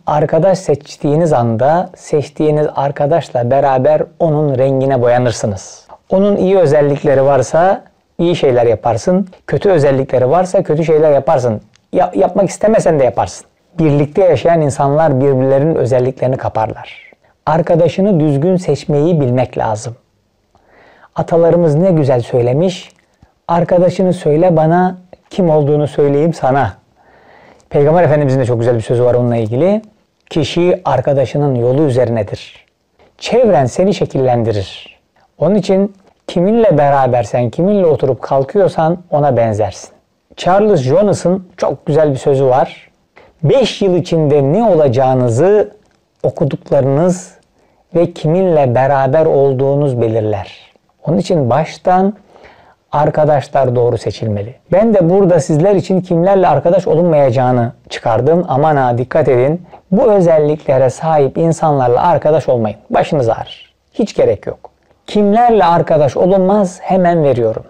Arkadaş seçtiğiniz anda seçtiğiniz arkadaşla beraber onun rengine boyanırsınız. Onun iyi özellikleri varsa iyi şeyler yaparsın. Kötü özellikleri varsa kötü şeyler yaparsın. Yapmak istemesen de yaparsın. Birlikte yaşayan insanlar birbirlerinin özelliklerini kaparlar. Arkadaşını düzgün seçmeyi bilmek lazım. Atalarımız ne güzel söylemiş. Arkadaşını söyle bana, kim olduğunu söyleyeyim sana. Peygamber Efendimizin de çok güzel bir sözü var onunla ilgili. Kişi arkadaşının yolu üzerinedir. Çevren seni şekillendirir. Onun için kiminle berabersen, kiminle oturup kalkıyorsan ona benzersin. Charles Jonas'ın çok güzel bir sözü var. 5 yıl içinde ne olacağınızı okuduklarınız ve kiminle beraber olduğunuz belirler. Onun için baştan arkadaşlar doğru seçilmeli. Ben de burada sizler için kimlerle arkadaş olunmayacağını çıkardım. Aman ha, dikkat edin. Bu özelliklere sahip insanlarla arkadaş olmayın. Başınız ağrır. Hiç gerek yok. Kimlerle arkadaş olunmaz hemen veriyorum.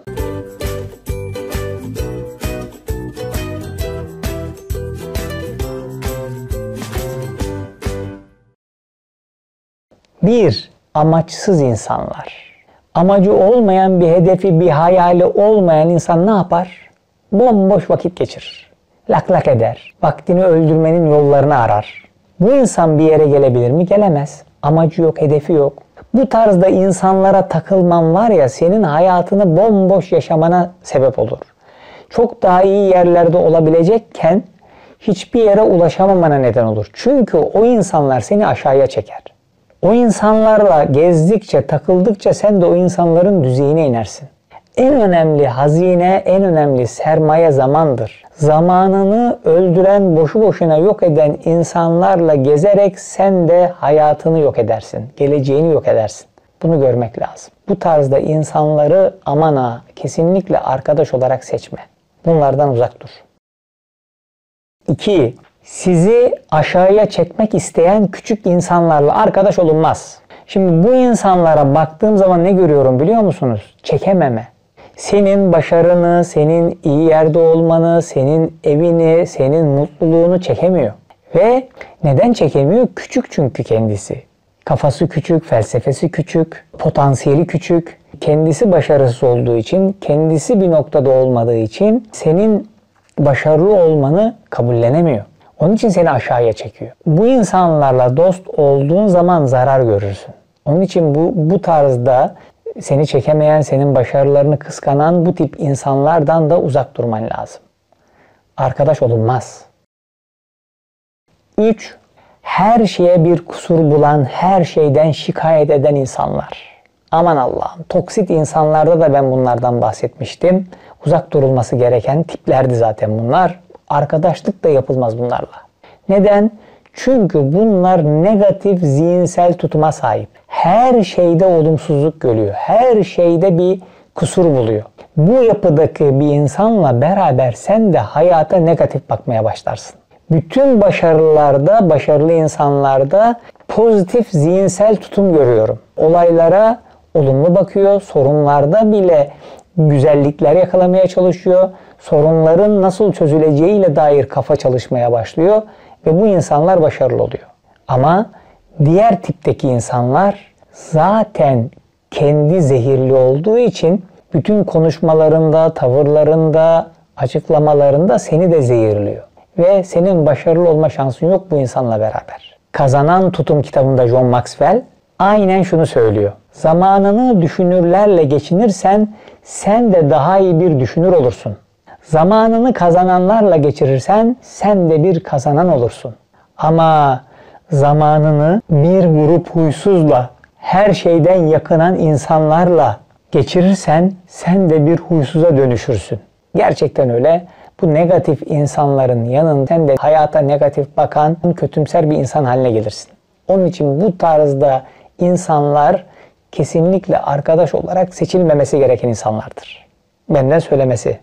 1. Amaçsız insanlar. Amacı olmayan bir hedefi, bir hayali olmayan insan ne yapar? Bomboş vakit geçirir. Lak lak eder. Vaktini öldürmenin yollarını arar. Bu insan bir yere gelebilir mi? Gelemez. Amacı yok, hedefi yok. Bu tarzda insanlara takılman var ya, senin hayatını bomboş yaşamana sebep olur. Çok daha iyi yerlerde olabilecekken hiçbir yere ulaşamamana neden olur. Çünkü o insanlar seni aşağıya çeker. O insanlarla gezdikçe, takıldıkça sen de o insanların düzeyine inersin. En önemli hazine, en önemli sermaye zamandır. Zamanını öldüren, boşu boşuna yok eden insanlarla gezerek sen de hayatını yok edersin. Geleceğini yok edersin. Bunu görmek lazım. Bu tarzda insanları aman ha, kesinlikle arkadaş olarak seçme. Bunlardan uzak dur. 2. Sizi aşağıya çekmek isteyen küçük insanlarla arkadaş olunmaz. Şimdi bu insanlara baktığım zaman ne görüyorum biliyor musunuz? Çekememe. Senin başarını, senin iyi yerde olmanı, senin evini, senin mutluluğunu çekemiyor. Ve neden çekemiyor? Küçük çünkü kendisi. Kafası küçük, felsefesi küçük, potansiyeli küçük. Kendisi başarısız olduğu için, kendisi bir noktada olmadığı için senin başarılı olmanı kabullenemiyor. Onun için seni aşağıya çekiyor. Bu insanlarla dost olduğun zaman zarar görürsün. Onun için bu tarzda seni çekemeyen, senin başarılarını kıskanan bu tip insanlardan da uzak durman lazım. Arkadaş olunmaz. 3. Her şeye bir kusur bulan, her şeyden şikayet eden insanlar. Aman Allah'ım, toksit insanlarda da ben bunlardan bahsetmiştim. Uzak durulması gereken tiplerdi zaten bunlar. Arkadaşlık da yapılmaz bunlarla. Neden? Çünkü bunlar negatif zihinsel tutuma sahip. Her şeyde olumsuzluk görüyor. Her şeyde bir kusur buluyor. Bu yapıdaki bir insanla beraber sen de hayata negatif bakmaya başlarsın. Bütün başarılarda, başarılı insanlarda pozitif zihinsel tutum görüyorum. Olaylara olumlu bakıyor. Sorunlarda bile güzellikler yakalamaya çalışıyor. Sorunların nasıl çözüleceğiyle dair kafa çalışmaya başlıyor ve bu insanlar başarılı oluyor. Ama diğer tipteki insanlar zaten kendi zehirli olduğu için bütün konuşmalarında, tavırlarında, açıklamalarında seni de zehirliyor. Ve senin başarılı olma şansın yok bu insanla beraber. Kazanan Tutum kitabında John Maxwell aynen şunu söylüyor. Zamanını düşünürlerle geçinirsen sen de daha iyi bir düşünür olursun. Zamanını kazananlarla geçirirsen sen de bir kazanan olursun. Ama zamanını bir grup huysuzla, her şeyden yakınan insanlarla geçirirsen sen de bir huysuza dönüşürsün. Gerçekten öyle. Bu negatif insanların yanında sen de hayata negatif bakan, kötümser bir insan haline gelirsin. Onun için bu tarzda insanlar kesinlikle arkadaş olarak seçilmemesi gereken insanlardır. Benden söylemesi.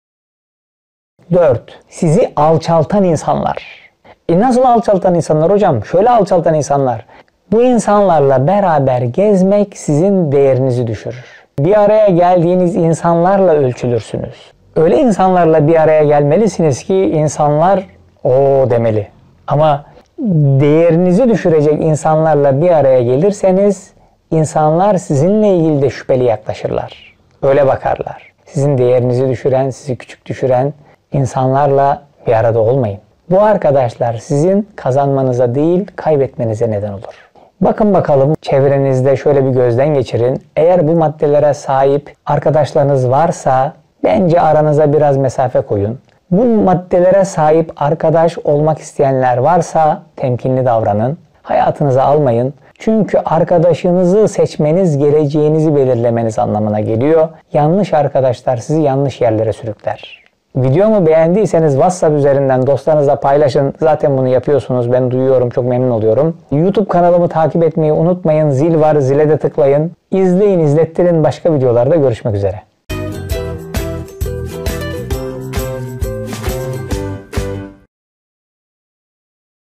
4. Sizi alçaltan insanlar. Nasıl alçaltan insanlar hocam? Şöyle alçaltan insanlar. Bu insanlarla beraber gezmek sizin değerinizi düşürür. Bir araya geldiğiniz insanlarla ölçülürsünüz. Öyle insanlarla bir araya gelmelisiniz ki insanlar o demeli. Ama değerinizi düşürecek insanlarla bir araya gelirseniz insanlar sizinle ilgili de şüpheli yaklaşırlar. Öyle bakarlar. Sizin değerinizi düşüren, sizi küçük düşüren insanlarla bir arada olmayın. Bu arkadaşlar sizin kazanmanıza değil, kaybetmenize neden olur. Bakın bakalım çevrenizde şöyle bir gözden geçirin. Eğer bu maddelere sahip arkadaşlarınız varsa bence aranıza biraz mesafe koyun. Bu maddelere sahip arkadaş olmak isteyenler varsa temkinli davranın. Hayatınıza almayın. Çünkü arkadaşınızı seçmeniz geleceğinizi belirlemeniz anlamına geliyor. Yanlış arkadaşlar sizi yanlış yerlere sürükler. Videomu beğendiyseniz WhatsApp üzerinden dostlarınızla paylaşın. Zaten bunu yapıyorsunuz. Ben duyuyorum. Çok memnun oluyorum. YouTube kanalımı takip etmeyi unutmayın. Zil var. Zile de tıklayın. İzleyin, izlettirin. Başka videolarda görüşmek üzere.